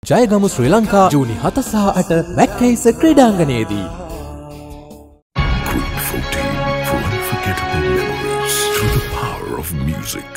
ජයගමු ශ්‍රී ලංකා ජූනි 7 සහ 8 වැක්කේස ක්‍රීඩාංගණයේදී Group 14 for unforgettable memories through the power of music.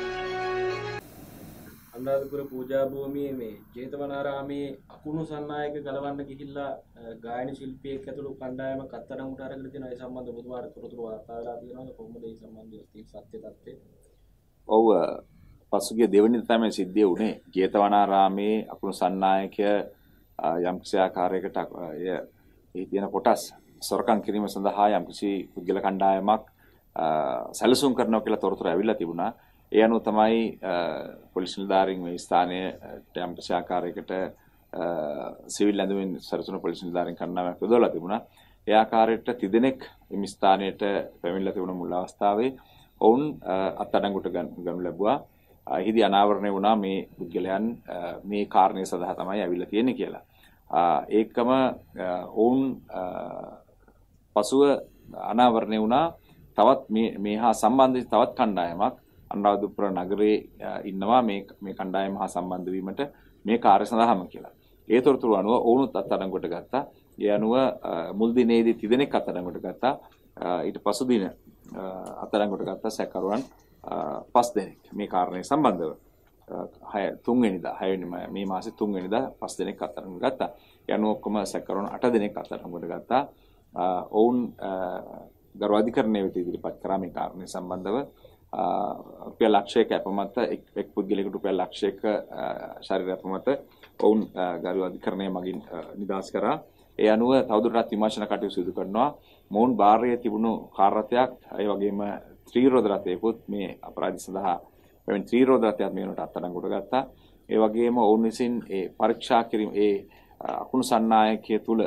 Anuradhapura පූජා භූමියේ මේ ජේතවනාරාමේ අකුණු සන්නායක ගලවන්න ගිහිල්ලා ගායන ශිල්පියෙක් ඇතුළු කණ්ඩායමක් අත්අඩංගුවට අරගෙන තියෙනවා. ඒ සම්බන්ධ බුදුවාර තොරතුරු වාර්තා වෙලා තියෙනවා. කොහොමද මේ සම්බන්ධව තියෙන සත්‍ය තත්ත්වය? ඔව් පසුගිය දෙවනි තමයි සිද්ධිය වුණේ. ජේතවනාරාමේ අකුණු සන්නායකය යම්කිසි ආකාරයකට ඒ තියෙන කොටස් සොරකම් කිරීම සඳහා යම්කිසි පුද්ගල කණ්ඩායමක් සැලසුම් කරනවා කියලා තොරතුරු ඇවිල්ලා තිබුණා. ඒ අනුව තමයි පොලිස් නිලධාරීන් මේ ස්ථානයේ යම්කිසි ආකාරයකට සිවිල් ඇඳුමින් සැරසුණු පොලිස් නිලධාරීන් කණ්ඩායමක් යොදවලා තිබුණා. ඒ ආකාරයට තිදෙනෙක් මේ ස්ථානයට පැමිණලා තිබුණ මුල් අවස්ථාවේ ඔවුන් අත්අඩංගුවට ගනු ලැබුවා. එහිදී අනාවරණය වුණා මේ පුද්ගලයන් මේ කාරණේ සඳහා තමයි ඇවිල්ලා තියෙන්නේ කියලා. ඒකම ඔවුන් පසුව අනාවරණය වුණා තවත් මේ හා සම්බන්ධ තවත් කණ්ඩායමක් අනුරාධපුර නගරයේ ඉන්නවා මේ කණ්ඩායම හා සම්බන්ධ වීමට මේ කාර්ය සඳහාම කියලා. ඒ තොරතුරු අනුව ඔවුනුත් අත්අඩංගුවට ගත්තා. ඒ අනුව මුල් දිනේදී තිදෙනෙක් අත්අඩංගුවට ගත්තා. ඊට පසු දින අත්අඩංගුවට ගත්තා සැකකරුවන් 5 දෙනෙක් මේ කාරණේ සම්බන්ධව. 3 වෙනිදා මේ මාසේ 3 වෙනිදා 5 දෙනෙක් අත්අඩංගුවට ගත්තා. ඒ අනුව ඔක්කොම සැකකරුවන් 8 දෙනෙක් අත්අඩංගුවට ගත්තා. ඔවුන් ගරු අධිකරණයේ වෙත ඉදිරිපත් කරා මේ කාරණේ සම්බන්ධව රුපියල් ලක්ෂයක අපමත එක් පුද්ගලයෙකුට රුපියල් ලක්ෂයක ශරීර අපමත ඔවුන් ගරු අධිකරණය මගින් නිදහස් කරා. ඒ අනුව තවදුරටත් විමර්ශන කටයුතු සිදු කරනවා. මොවුන් භාරයේ තිබුණු කාර් රථයක් ඒ වගේම ත්‍රිරෝද රථයකුත් මේ අපරාධ සඳහා පැමිණ ත්‍රිරෝද රථයක් මේ වෙනට අත්අඩංගුවට ගත්තා. ඒ වගේම ඔවුන් විසින් ඒ පරීක්ෂා කිරීම අකුණු සන්නායකය තුල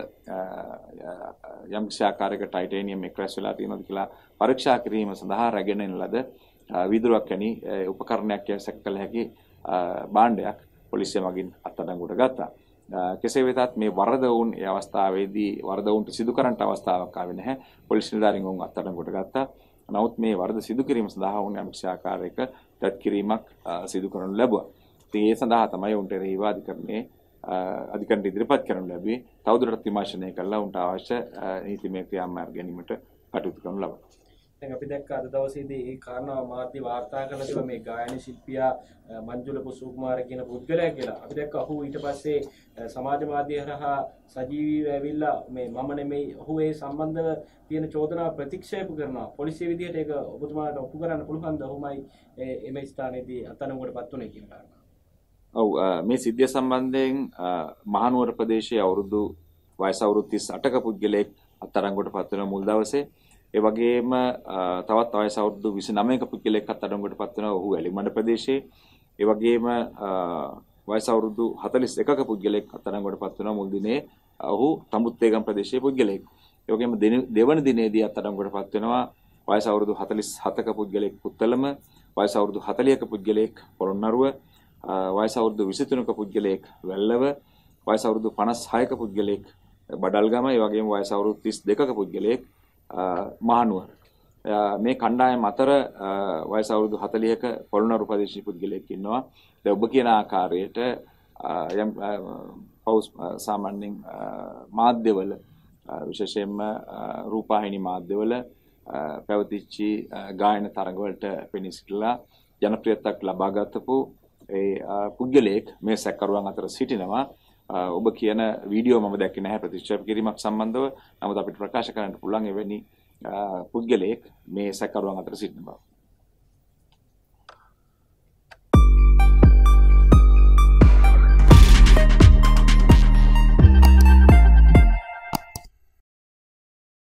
යම්කිසි ආකාරයක ටයිටේනියම් එක්රැස් වෙලා තියෙනවද කියලා පරීක්ෂා කිරීම සඳහා රැගෙන එන ලද විදුරක් වැනි උපකරණයක් සැක කළ හැකි භාණ්ඩයක් පොලිසිය මගින් අත්අඩංගුවට ගත්තා. කෙසේ වෙතත් මේ වරද වුන් ඒ අවස්ථාවේදී වරද වුන්ට සිදු කරන්නට අවස්ථාවක් ආවේ නැහැ. පොලිස් නිලධාරීන් වුන් අත්අඩංගුවට ගත්තා. නමුත් මේ වරද සිදු කිරීම සඳහා වුන් යම්කිසි ආකාරයක තත් කිරීමක් සිදු කරනු ලැබුවා. ඉතින් ඒ සඳහා තමයි උන්ට එරෙහිව අධිකරණයට ඉදිරිපත් කරනු ලැබුවේ. තවදුරටත් විමර්ශනය කළා උන්ට අවශ්‍ය නීතිමය ක්‍රියාමාර්ග ගැනීමට කටයුතු කරනු ලබනවා. දැන් අපි දැක්ක අද දවසේදී ඒ කාරණාව මාධ්‍ය වාර්තා කරලා තිබෙන මේ ගායන ශිල්පියා මංජුල පුසුකුමාර කියන පුද්ගලයා කියලා. අපි දැක්ක ඔහු ඊට පස්සේ සමාජ මාධ්‍ය හරහා සජීවීව ඇවිල්ලා මේ මම නෙමෙයි ඔහු ඒ සම්බන්ධව තියෙන චෝදනාව ප්‍රතික්ෂේප කරනවා. පොලිසිය විදිහට ඒක ඔබතුමාට ඔප්පු කරන්න පුළුවන්ද? ඔහුමයි මේ ස්ථානයේදී අත්අඩංගුවටපත් වුණේ කියන කාරණා. ඔව් මේ සිද්ධිය සම්බන්ධයෙන් මහනුවර ප්‍රදේශයේ වයස අවුරුදු 38ක පුද්ගලයෙක් අත්අඩංගුවටපත් වෙන මුල් දවසේ ඒ වගේම තවත් වයස අවුරුදු 29ක පුද්ගලයෙක් අත්අඩංගුවටපත් වෙනවා. ඔහු වැලිමඩ ප්‍රදේශයේ. ඒ වගේම වයස අවුරුදු 41ක පුද්ගලයෙක් අත්අඩංගුවටපත් වෙනවා මුල් දිනේ. ඔහු තඹුත්තේගම් ප්‍රදේශයේ පුද්ගලයෙක්. ඒ වගේම දෙවන දිනේදී අත්අඩංගුවටපත් වෙනවා වයස අවුරුදු 47ක පුද්ගලයෙක් පුත්තලම, වයස අවුරුදු 40ක පුද්ගලයෙක් පොළොන්නරුව, වයස අවුරුදු 23ක පුද්ගලයෙක් වැල්ලව, වයස අවුරුදු 56ක පුද්ගලයෙක් බඩල්ගම, ඒ වගේම වයස අවුරුදු 32ක පුද්ගලයෙක් මහනුවර. මේ කණ්ඩායම අතර වයස අවුරුදු 40ක පොළොන්නරු ප්‍රදේශීය පුද්ගලයෙක් ඉන්නවා. දැන් ඔබ කියන ආකාරයට යම් සාමාන්‍යයෙන් මාධ්‍යවල විශේෂයෙන්ම රූපවාහිනී මාධ්‍යවල පැවතිච්ච ගායන තරඟවලට පෙනී සිටලා ජනප්‍රියතාවක් ලබා ගතපු ඒ පුද්ගලයෙක් මේ සැකකරුවන් අතර සිටිනවා. ඔබ කියන වීඩියෝ මම දැක්කේ නැහැ ප්‍රතික්ෂේප කිරීමක් සම්බන්ධව. නමුත් අපිට ප්‍රකාශ කරන්න පුළුවන් එවැනි පුද්ගලයෙක් මේ සැකකරුවන් අතර සිටින බව.